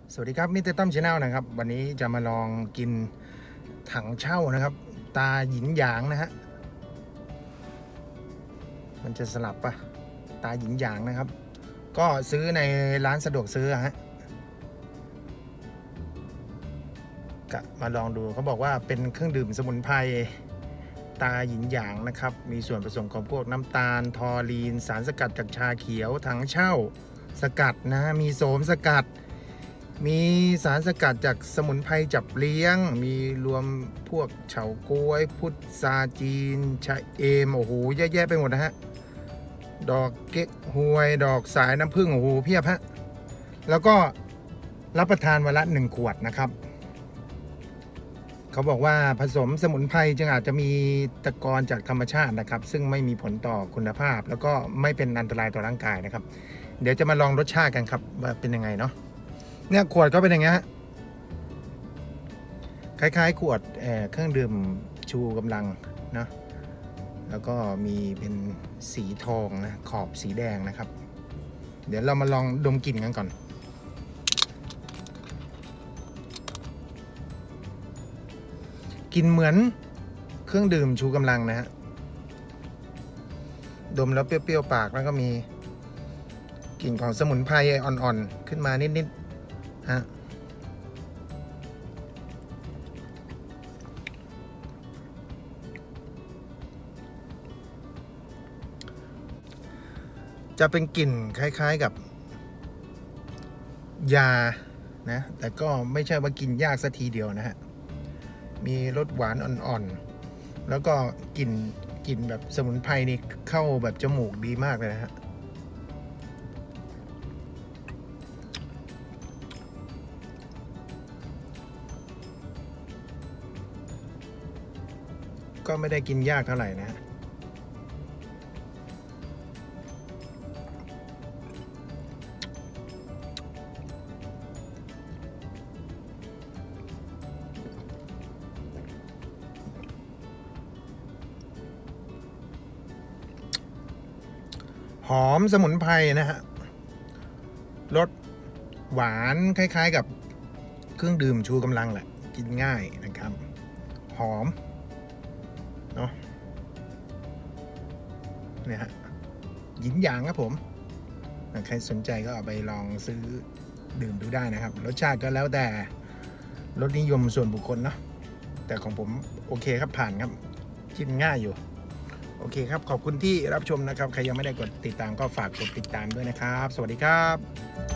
สวัสดีครับมิสเตอร์ตั้มชาแนลนะครับวันนี้จะมาลองกินถังเช่านะครับตาหยินหยางนะฮะมันจะสลับปะตาหยินหยางนะครับก็ซื้อในร้านสะดวกซื้อฮะก็มาลองดูเขาบอกว่าเป็นเครื่องดื่มสมุนไพรตาหยินหยางนะครับมีส่วนผสมของพวกน้ำตาลทอรีนสารสกัดจากชาเขียวถังเช่าสกัดนะมีโสมสกัดมีสารสกัดจากสมุนไพรจับเลี้ยงมีรวมพวกเฉาก๊วยพุทราจีนชะเอมโอ้โหแย่ๆไปหมดนะฮะดอกเก๊กฮวยดอกสายน้ำผึ้งโอ้โหเพียบฮะแล้วก็รับประทานวันละ1 ขวดนะครับเขาบอกว่าผสมสมุนไพรจึงอาจจะมีตะกอนจากธรรมชาตินะครับซึ่งไม่มีผลต่อคุณภาพแล้วก็ไม่เป็นอันตรายต่อร่างกายนะครับเดี๋ยวจะมาลองรสชาติกันครับว่าเป็นยังไงเนาะเนี่ยขวดก็เป็นอย่างเงี้ยคล้ายๆขวดเครื่องดื่มชูกำลังนะแล้วก็มีเป็นสีทองนะขอบสีแดงนะครับเดี๋ยวเรามาลองดมกลิ่นกันก่อนกลิ่นเหมือนเครื่องดื่มชูกำลังนะฮะดมแล้วเปรี้ยวๆปากแล้วก็มีกลิ่นของสมุนไพรอ่อนๆขึ้นมานิดๆฮะจะเป็นกลิ่นคล้ายๆกับยานะแต่ก็ไม่ใช่ว่ากินยากสักทีเดียวนะฮะมีรสหวานอ่อนๆแล้วก็กลิ่นแบบสมุนไพรนี่เข้าแบบจมูกดีมากเลยนะฮะก็ไม่ได้กินยากเท่าไหร่นะหอมสมุนไพรนะฮะรสหวานคล้ายๆกับเครื่องดื่มชูกำลังแหละกินง่ายนะครับหอมเนาะเนี่ยฮะหยินหยางครับผมใครสนใจก็เอาไปลองซื้อดื่มดูได้นะครับรสชาติก็แล้วแต่รสนิยมส่วนบุคคลเนาะแต่ของผมโอเคครับผ่านครับกินง่ายอยู่โอเคครับขอบคุณที่รับชมนะครับใครยังไม่ได้กดติดตามก็ฝากกดติดตามด้วยนะครับสวัสดีครับ